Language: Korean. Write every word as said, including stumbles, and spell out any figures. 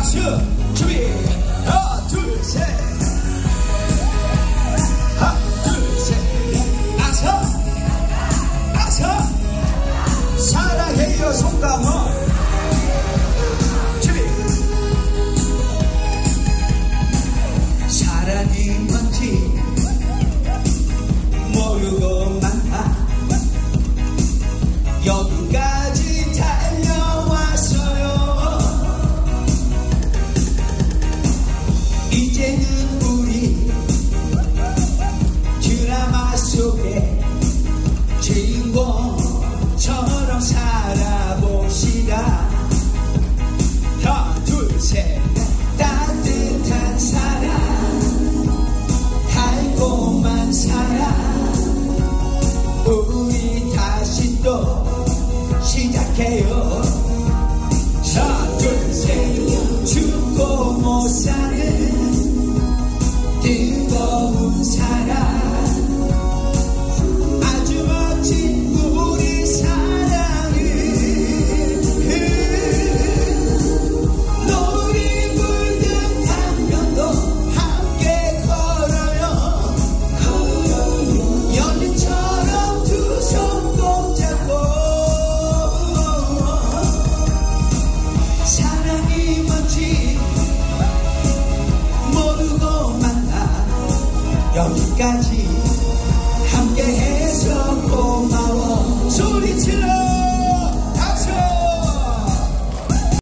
박수 준비 하나 둘 셋 하나 둘 셋 아서 아서 사랑해요 송강호 준비 사랑이 뭔지 모르고만 여기까지 달려왔어요. 이제는 우리 드라마 속에 주인공처럼 살아봅시다. 하나 둘 셋 따뜻한 사랑 달콤한 사랑 우리 다시 또 시작해요. 하나 둘 셋 죽고 못 사는 뜨거운 사랑 아주 멋진 우리 사랑을 노을이 물든 강변도 함께 걸어요. 연인처럼 두 손 꼭 잡고 사랑이 뭔지 모르고 만나 여기까지